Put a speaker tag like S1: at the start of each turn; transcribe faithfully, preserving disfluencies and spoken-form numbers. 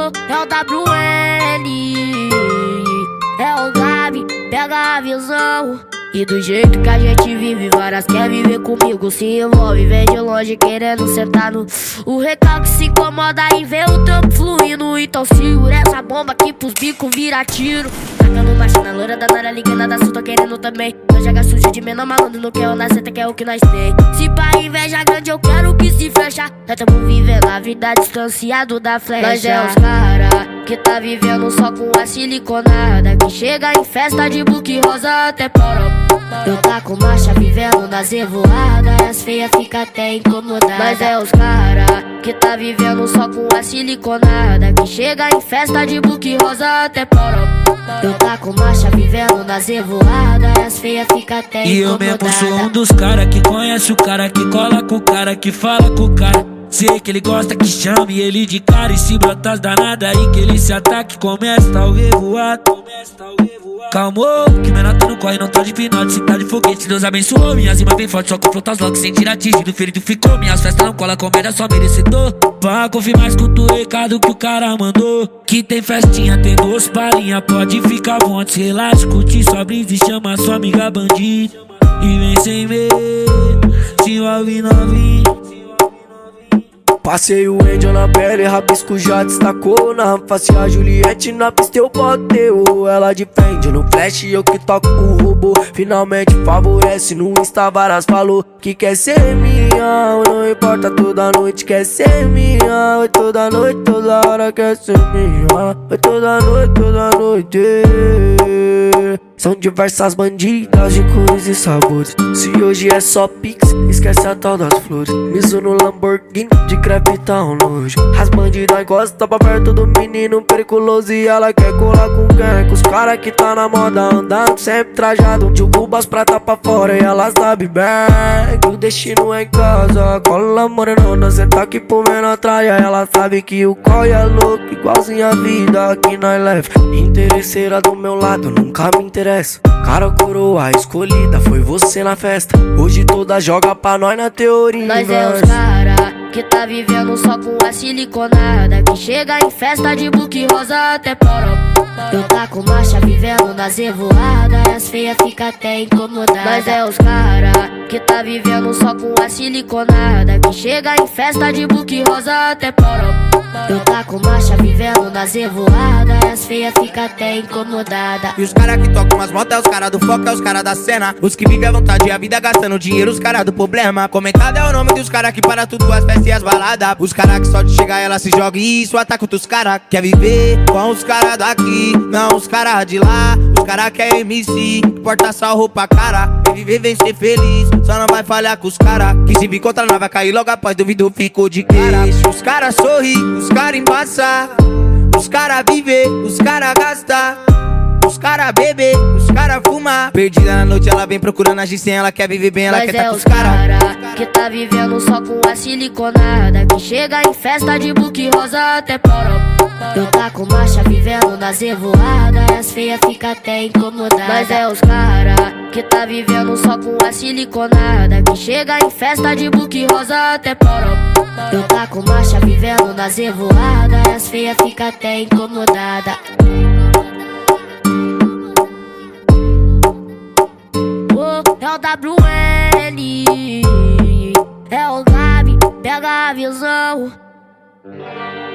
S1: é o W N, é o Gabi, pega a visão. E do jeito que a gente vive, várias quer viver comigo, se envolve, vem de longe querendo sentar no. O recalque se incomoda em ver o trampo fluindo. Então segura essa bomba aqui pros bicos vira tiro. Tacando marcha na loura da Nara, ligando da sul, tô querendo também. Não joga sujo de menor malandro, não quer o nasceta, que é o que nós tem. Se pra inveja grande eu quero que se fecha. Nós tamo vivendo a vida distanciado da flecha. Nós é os cara que tá vivendo só com a siliconada, que chega em festa de book rosa até poró. Eu tá com marcha vivendo nas revoadas, as feias fica até incomodadas. Mas é os cara que tá vivendo só com a siliconada, que chega em festa de book rosa até poró. Eu tá com marcha vivendo nas revoadas, as feias fica até
S2: e
S1: incomodadas.
S2: E eu mesmo sou um dos cara que conhece o cara, que cola com o cara, que fala com o cara. Sei que ele gosta que chame ele de cara, e se brotas danada aí que ele se ataque, começa o revoado. Calmou, que menor tu não corre, não tá de pinote, se tá de foguete, Deus abençoou. Minhas rimas bem fortes, só confronta os logo sem tirar atingido, ferido ficou. Minhas festas não cola, comédia só merecedor. Pra confirmar, escuta o recado que o cara mandou, que tem festinha, tem doce palhinha, pode ficar à vontade, relaxa, curte sua brisa e chama sua amiga bandida. E vem sem medo, se envolve novinho.
S3: Passei o Angel na pele, rabisco já destacou. Na face a Juliette, na pista eu botei. Ela de frente no flash, eu que toco o robô. Finalmente favorece, no Insta várias falou que quer ser minha. Não importa, toda noite quer ser minha. Oi, toda noite, toda hora quer ser minha. Oi, toda noite, toda noite. São diversas bandidas de cores e sabores. Se hoje é só pix, esquece a tal das flores. Miso no Lamborghini, de crepe tá um nojo. As bandidas gostam pra perto do menino periculoso, e ela quer colar com quem? Com os cara que tá na moda, andando sempre trajado. De Cubas prata pra fora e ela sabe bem que o destino é em casa. Cola morenona, cê tá aqui por menor traia. Ela sabe que o coi é louco, igualzinho a vida que nós leva. Interesseira do meu lado, nunca me interessa. Cara, coroa escolhida, foi você na festa. Hoje toda joga pra nós na teoria.
S1: Nós é os cara que tá vivendo só com a siliconada, que chega em festa de book rosa até poró. Eu tá com marcha vivendo nas revoadas, as feias fica até incomodadas. Nós é os cara que tá vivendo só com a siliconada, que chega em festa de book rosa até poró. Eu tá com marcha vivendo nas revoadas, as feias fica até incomodada.
S4: E os cara que tocam umas motos é os cara do foco, é os cara da cena. Os que vivem à vontade e a vida gastando dinheiro, os cara do problema. Comentado é o nome dos cara que para tudo, as festas e as baladas. Os cara que só de chegar ela se joga e isso ataca outros cara. Quer viver com os cara daqui, não os cara de lá. Os cara que é M C, porta só roupa cara. Quer viver, vem ser feliz, só não vai falhar com os cara. Que se vir contra nós vai cair logo após, duvido ficou de cara. Os cara sorri, os cara embaça, os cara viver, os cara gasta, os cara beber, os cara fumar. Perdida na noite ela vem procurando agir sem, ela quer viver bem, ela
S1: Mas
S4: quer
S1: é
S4: tá com
S1: os
S4: os cara,
S1: cara que tá vivendo só com a siliconada, que chega em festa de book rosa até poró. Eu tá com marcha vivendo nas revoadas, as feias fica até incomodadas. Mas é os cara que tá vivendo só com a siliconada, que chega em festa de book rosa até poró. Eu tá com marcha vivendo nas revoadas, as feias fica até incomodada. Oh, é o W N, é o Gabi, pega a visão.